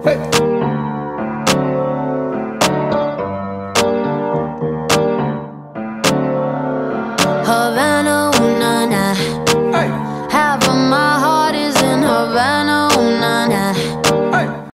Hey. Havana, ooh, nah, nah. Hey. Half of my